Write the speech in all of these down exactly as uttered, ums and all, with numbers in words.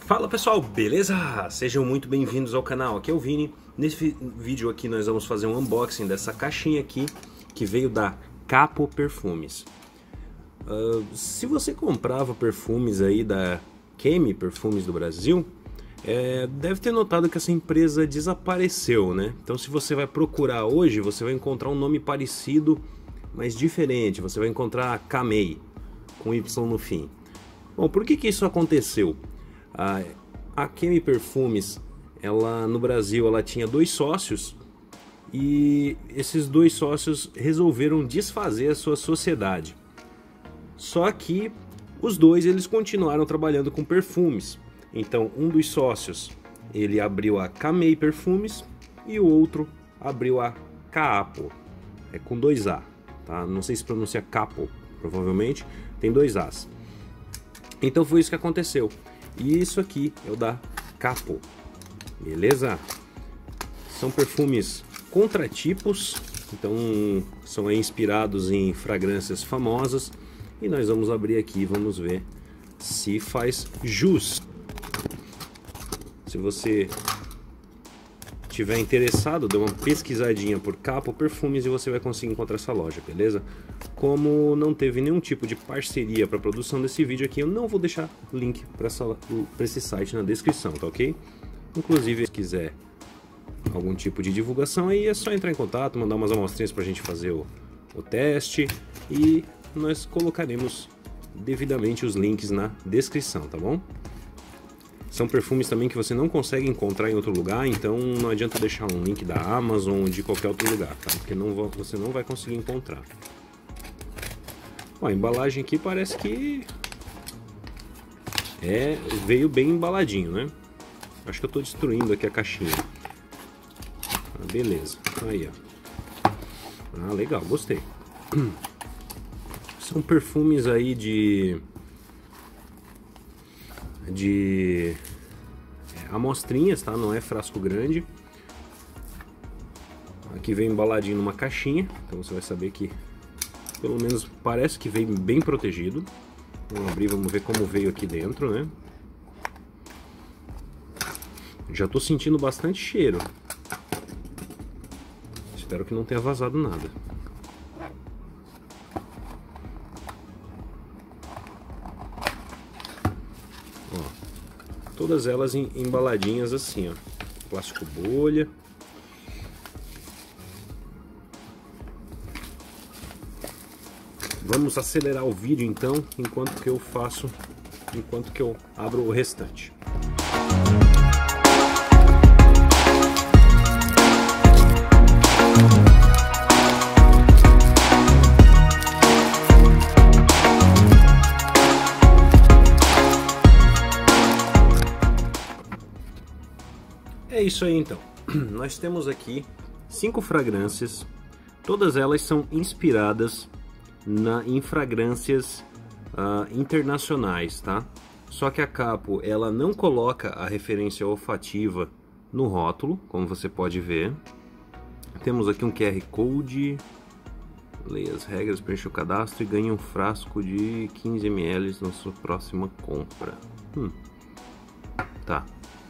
Fala pessoal, beleza? Sejam muito bem-vindos ao canal, aqui é o Vini. Nesse vídeo aqui nós vamos fazer um unboxing dessa caixinha aqui que veio da Capo Perfumes. Uh, se você comprava perfumes aí da Kemi Perfumes do Brasil, é, deve ter notado que essa empresa desapareceu, né? Então se você vai procurar hoje, você vai encontrar um nome parecido, mas diferente. Você vai encontrar Camei, com Y no fim. Bom, por que que isso aconteceu? A, a Kemi Perfumes, ela no Brasil, ela tinha dois sócios e esses dois sócios resolveram desfazer a sua sociedade. Só que os dois eles continuaram trabalhando com perfumes. Então um dos sócios ele abriu a Camei Perfumes e o outro abriu a Capo, é com dois A, tá? Não sei se pronuncia Capo, provavelmente tem dois As. Então foi isso que aconteceu. E isso aqui é o da Capo, beleza? São perfumes contratipos, então são inspirados em fragrâncias famosas. E nós vamos abrir aqui e vamos ver se faz jus. Se você tiver interessado, dê uma pesquisadinha por Capo Perfumes e você vai conseguir encontrar essa loja, beleza? Como não teve nenhum tipo de parceria para a produção desse vídeo aqui, eu não vou deixar link para esse site na descrição, tá ok? Inclusive, se quiser algum tipo de divulgação aí, é só entrar em contato, mandar umas amostrinhas para a gente fazer o, o teste e nós colocaremos devidamente os links na descrição, tá bom? São perfumes também que você não consegue encontrar em outro lugar, então não adianta deixar um link da Amazon ou de qualquer outro lugar, tá? Porque não, você não vai conseguir encontrar. Ó, a embalagem aqui parece que é, veio bem embaladinho, né? Acho que eu estou destruindo aqui a caixinha. Ah, beleza, aí ó. Ah, legal, gostei. São perfumes aí de de amostrinhas, tá? Não é frasco grande. Aqui vem embaladinho numa caixinha, então você vai saber que pelo menos parece que vem bem protegido. Vamos abrir, vamos ver como veio aqui dentro, né? Já tô sentindo bastante cheiro. Espero que não tenha vazado nada. Ó, todas elas embaladinhas assim, ó, plástico bolha. Vamos acelerar o vídeo então, enquanto que eu faço, enquanto que eu abro o restante. É isso aí então. Nós temos aqui cinco fragrâncias, todas elas são inspiradas Na, em fragrâncias uh, internacionais, tá? Só que a Capo ela não coloca a referência olfativa no rótulo, como você pode ver. Temos aqui um Q R Code, leia as regras, preencha o cadastro e ganhe um frasco de quinze mililitros na sua próxima compra. Hum. Tá.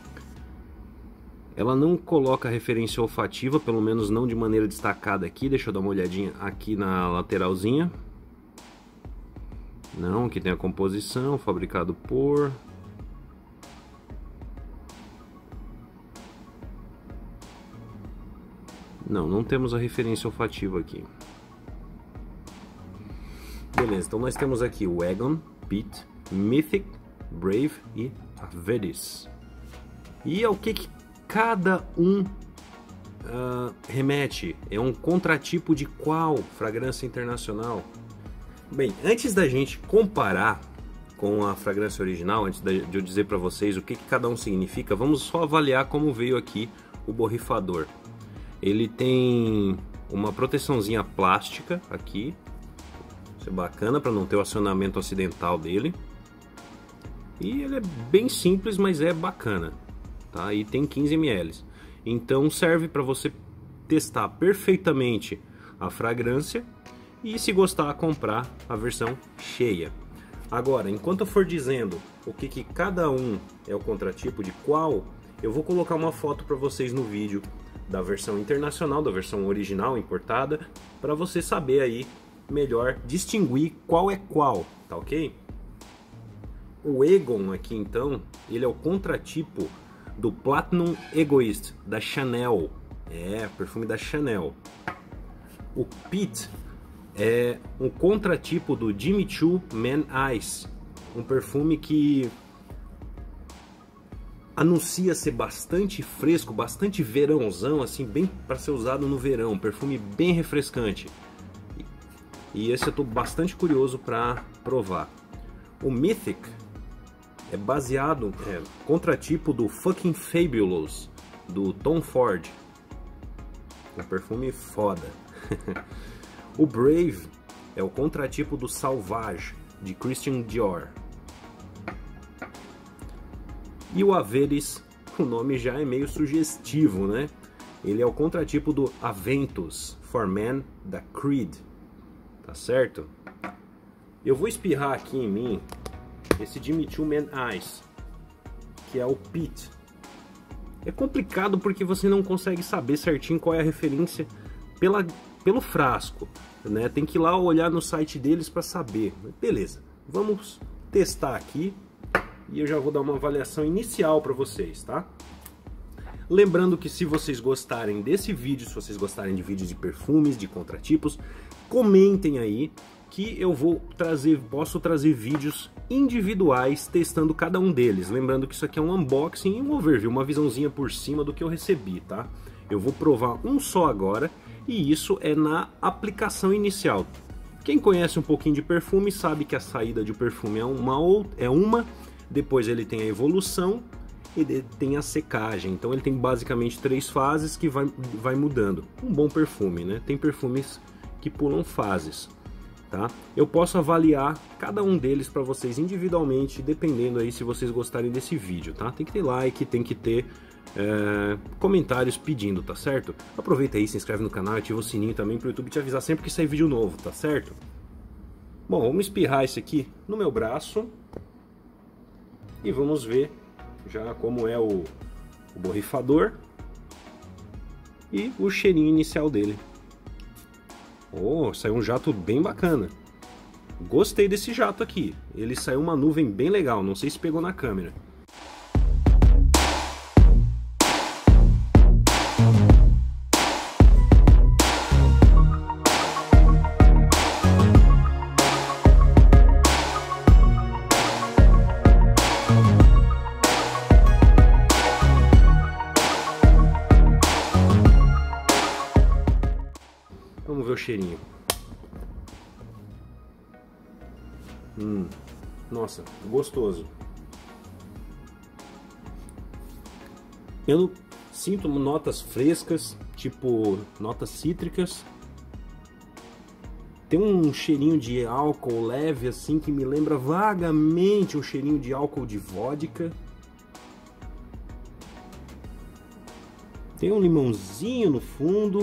Ela não coloca a referência olfativa, pelo menos não de maneira destacada aqui. Deixa eu dar uma olhadinha aqui na lateralzinha. Não, aqui tem a composição, fabricado por... Não, não temos a referência olfativa aqui. Beleza, então nós temos aqui o Egon, Pete, Mythic, Brave e Avedis. E ao que que cada um uh, remete? É um contratipo de qual fragrância internacional? Bem, antes da gente comparar com a fragrância original, antes de eu dizer para vocês o que, que cada um significa, vamos só avaliar como veio aqui o borrifador. Ele tem uma proteçãozinha plástica aqui, isso é bacana para não ter o acionamento acidental dele. E ele é bem simples, mas é bacana. Tá? E tem quinze mililitros, então serve para você testar perfeitamente a fragrância e, se gostar, comprar a versão cheia. Agora, enquanto eu for dizendo o que, que cada um é o contratipo de qual, eu vou colocar uma foto para vocês no vídeo da versão internacional, da versão original importada, para você saber aí melhor distinguir qual é qual, tá ok? O Egon aqui então, ele é o contratipo do Platinum Egoist da Chanel, é, perfume da Chanel. O Pete é um contratipo do Jimmy Choo Man Ice, um perfume que anuncia ser bastante fresco, bastante verãozão, assim, bem para ser usado no verão, um perfume bem refrescante. E esse eu tô bastante curioso para provar. O Mythic é baseado, é contratipo do Fucking Fabulous do Tom Ford, um perfume foda. O Brave é o contratipo do Sauvage de Christian Dior. E o Averis, o nome já é meio sugestivo, né? Ele é o contratipo do Aventus for Men da Creed, tá certo? Eu vou espirrar aqui em mim esse Jimmy Choo Man Ice, que é o Pete. É complicado porque você não consegue saber certinho qual é a referência pela, pelo frasco, né? Tem que ir lá olhar no site deles para saber. Beleza, vamos testar aqui. E eu já vou dar uma avaliação inicial para vocês, tá? Lembrando que se vocês gostarem desse vídeo, se vocês gostarem de vídeos de perfumes, de contratipos, comentem aí que eu vou trazer, posso trazer vídeos individuais testando cada um deles. Lembrando que isso aqui é um unboxing e um overview, uma visãozinha por cima do que eu recebi, tá? Eu vou provar um só agora e isso é na aplicação inicial. Quem conhece um pouquinho de perfume sabe que a saída de perfume é uma, é uma depois ele tem a evolução e tem a secagem. Então ele tem basicamente três fases que vai, vai mudando. Um bom perfume, né? Tem perfumes que pulam fases, tá? Eu posso avaliar cada um deles para vocês individualmente, dependendo aí se vocês gostarem desse vídeo, tá? Tem que ter like, tem que ter é, comentários pedindo, tá certo? Aproveita aí, se inscreve no canal, ativa o sininho também para o YouTube te avisar sempre que sair vídeo novo, tá certo? Bom, vamos espirrar esse aqui no meu braço. E vamos ver já como é o, o borrifador e o cheirinho inicial dele. Oh, saiu um jato bem bacana. Gostei desse jato aqui. Ele saiu uma nuvem bem legal, não sei se pegou na câmera. Vamos ver o cheirinho. Hum, nossa, gostoso. Eu sinto notas frescas, tipo notas cítricas. Tem um cheirinho de álcool leve assim que me lembra vagamente um cheirinho de álcool de vodka. Tem um limãozinho no fundo.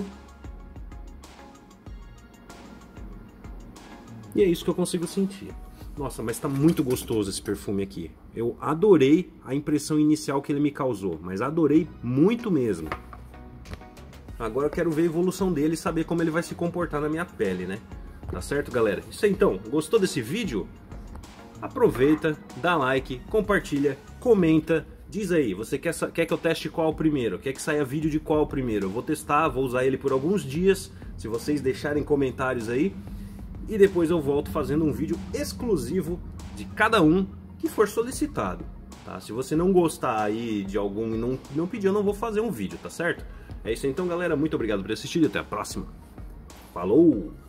E é isso que eu consigo sentir. Nossa, mas tá muito gostoso esse perfume aqui. Eu adorei a impressão inicial que ele me causou, mas adorei muito mesmo. Agora eu quero ver a evolução dele e saber como ele vai se comportar na minha pele, né? Tá certo, galera? Isso aí, então. Gostou desse vídeo? Aproveita, dá like, compartilha, comenta. Diz aí, você quer, quer que eu teste qual primeiro? Quer que saia vídeo de qual primeiro? Eu vou testar, vou usar ele por alguns dias. Se vocês deixarem comentários aí. E depois eu volto fazendo um vídeo exclusivo de cada um que for solicitado, tá? Se você não gostar aí de algum e não, não pedir, eu não vou fazer um vídeo, tá certo? É isso aí, então, galera. Muito obrigado por assistir e até a próxima. Falou!